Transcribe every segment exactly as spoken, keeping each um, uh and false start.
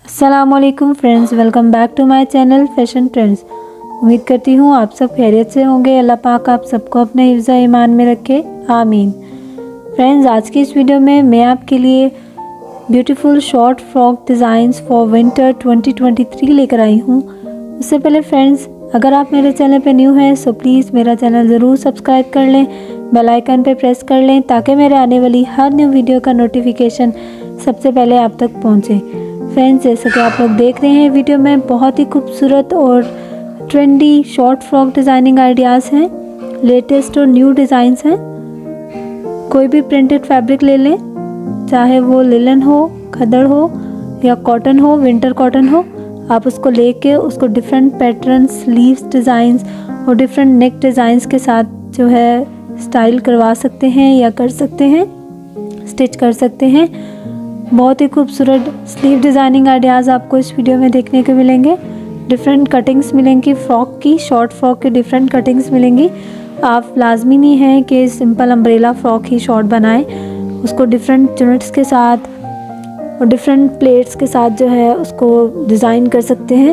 अस्सलामुअलैकुम friends, welcome back to my channel fashion trends. उम्मीद करती हूँ आप सब खैरियत से होंगे। अल्लाह पाक आप सबको अपने हिफ्ज़ ईमान में रखे, आमीन। फ्रेंड्स, आज की इस वीडियो में मैं आपके लिए beautiful short frock designs for winter twenty twenty three लेकर आई हूँ। उससे पहले फ्रेंड्स, अगर आप मेरे चैनल पर न्यू हैं सो प्लीज़ मेरा चैनल ज़रूर सब्सक्राइब कर लें, बेल आइकन पर प्रेस कर लें ताकि मेरे आने वाली हर न्यू वीडियो का नोटिफिकेशन सबसे पहले आप तक पहुँचे। फ्रेंड्स, जैसा कि आप लोग देख रहे हैं वीडियो में, बहुत ही खूबसूरत और trendy short frock designing ideas हैं, लेटेस्ट और न्यू डिज़ाइंस हैं। कोई भी प्रिंटेड फैब्रिक ले लें, चाहे वो लिलन हो, खद्दड़ हो या कॉटन हो, विंटर कॉटन हो, आप उसको लेके उसको डिफरेंट पैटर्न, स्लीव्स डिज़ाइंस और डिफरेंट नेक डिज़ाइंस के साथ जो है स्टाइल करवा सकते हैं या कर सकते हैं, स्टिच कर सकते हैं। बहुत ही खूबसूरत स्लीव डिज़ाइनिंग आइडियाज़ आपको इस वीडियो में देखने को मिलेंगे। डिफरेंट कटिंग्स मिलेंगी फ्रॉक की, शॉर्ट फ्रॉक की डिफरेंट कटिंग्स मिलेंगी। आप लाजमी नहीं है कि सिंपल अम्ब्रेला फ्रॉक ही शॉर्ट बनाएं, उसको डिफरेंट चुनट्स के साथ और डिफरेंट प्लेट्स के साथ जो है उसको डिज़ाइन कर सकते हैं।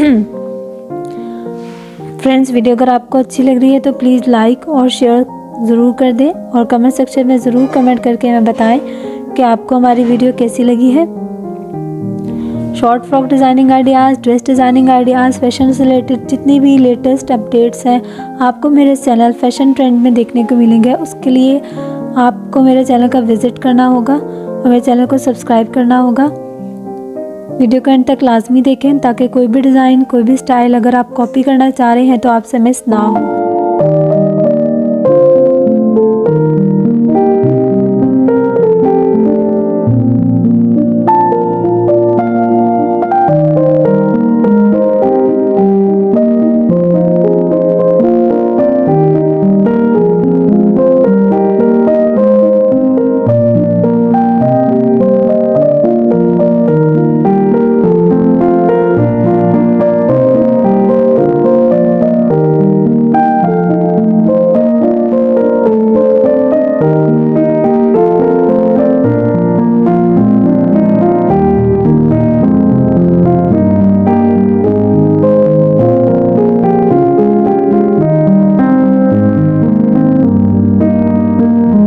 फ्रेंड्स, वीडियो अगर आपको अच्छी लग रही है तो प्लीज़ लाइक और शेयर ज़रूर कर दें और कमेंट सेक्शन में ज़रूर कमेंट करके हमें बताएं कि आपको हमारी वीडियो कैसी लगी है। Short frock designing ideas, dress designing ideas, fashion से रिलेटेड जितनी भी लेटेस्ट अपडेट्स हैं आपको मेरे चैनल फैशन ट्रेंड में देखने को मिलेंगे। उसके लिए आपको मेरे चैनल का विज़िट करना होगा और मेरे चैनल को सब्सक्राइब करना होगा। वीडियो को एंड तक लाजमी देखें ताकि कोई भी डिज़ाइन, कोई भी स्टाइल अगर आप कॉपी करना चाह रहे हैं तो आपसे मिस ना हो।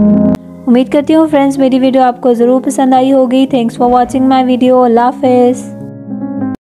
उम्मीद करती हूँ फ्रेंड्स मेरी वीडियो आपको ज़रूर पसंद आई होगी। Thanks for watching my video. अल्लाह हाफ़िज़।